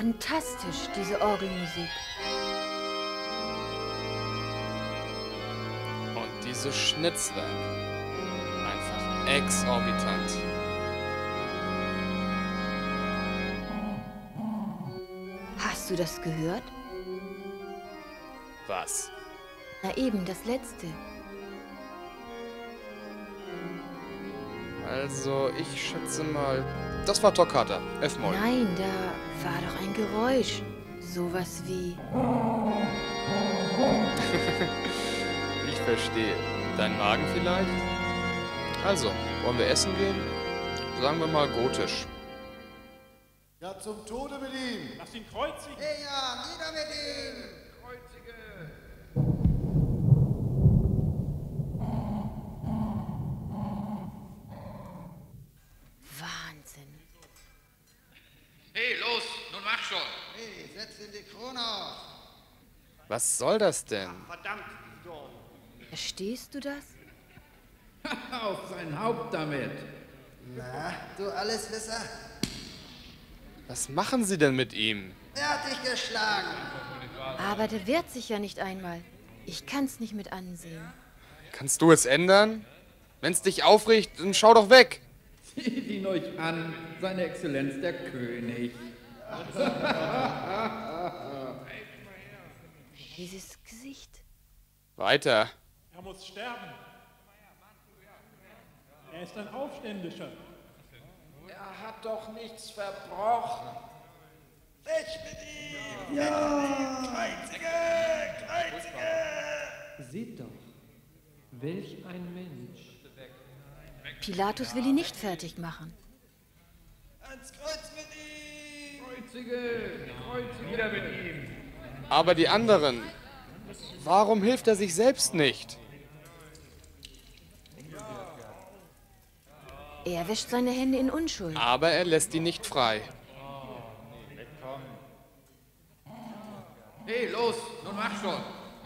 Fantastisch, diese Orgelmusik. Und dieses Schnitzwerk. Einfach exorbitant. Hast du das gehört? Was? Na eben, das letzte. Also, ich schätze mal, das war Toccata, F-Moll. Nein, da war doch ein Geräusch. Sowas wie... Ich verstehe. Dein Magen vielleicht? Also, wollen wir essen gehen? Sagen wir mal gotisch. Ja, zum Tode mit ihm! Lass ihn kreuzigen! Hey, ja, nieder mit ihm! Wahnsinn. Hey, los, nun mach schon. Hey, setz ihm die Krone auf! Was soll das denn? Verdammt, Dorn! Verstehst du das? Auf sein Haupt damit. Na, du Alleswisser? Was machen Sie denn mit ihm? Er hat dich geschlagen! Aber der wehrt sich ja nicht einmal. Ich kann's nicht mit ansehen. Kannst du es ändern? Wenn's dich aufregt, dann schau doch weg. Seht ihn euch an, seine Exzellenz der König. Dieses Gesicht. Weiter. Er muss sterben. Er ist ein Aufständischer. Er hat doch nichts verbrochen. Weg mit ihm! Ja! Kreuzige! Kreuzige! Seht doch, welch ein Mensch. Pilatus will ihn nicht fertig machen. Ans Kreuz mit ihm! Kreuzige, wieder mit ihm. Aber die anderen, warum hilft er sich selbst nicht? Er wäscht seine Hände in Unschuld. Aber er lässt ihn nicht frei. Hey, los, nun mach schon.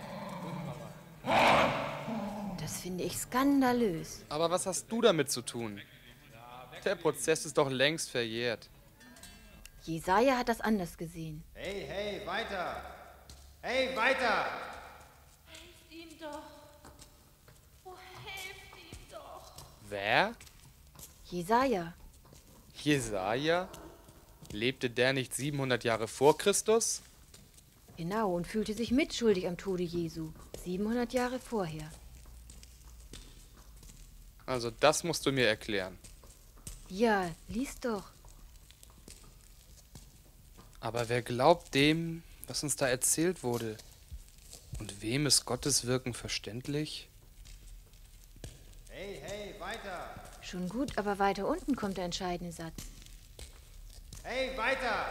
Das finde ich skandalös. Aber was hast du damit zu tun? Der Prozess ist doch längst verjährt. Jesaja hat das anders gesehen. Hey, hey, weiter! Hey, weiter! Helft ihm doch. Oh, helft ihm doch. Wer? Jesaja. Jesaja? Lebte der nicht 700 Jahre vor Christus? Genau, und fühlte sich mitschuldig am Tode Jesu. 700 Jahre vorher. Also das musst du mir erklären. Ja, lies doch. Aber wer glaubt dem, was uns da erzählt wurde? Und wem ist Gottes Wirken verständlich? Hey, hey, weiter! Schon gut, aber weiter unten kommt der entscheidende Satz. Hey, weiter!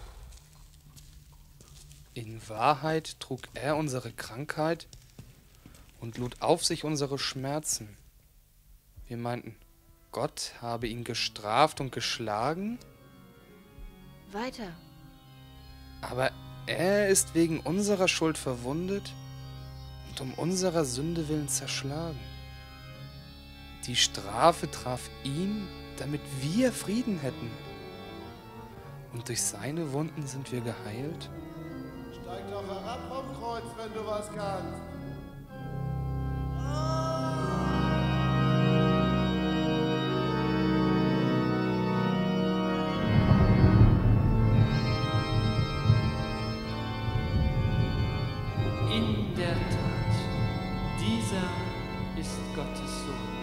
In Wahrheit trug er unsere Krankheit und lud auf sich unsere Schmerzen. Wir meinten, Gott habe ihn gestraft und geschlagen, Weiter. aber er ist wegen unserer Schuld verwundet und um unserer Sünde willen zerschlagen. Die Strafe traf ihn, damit wir Frieden hätten. Und durch seine Wunden sind wir geheilt. Steig doch herab vom Kreuz, wenn du was kannst! In der Tat, dieser ist Gottes Sohn.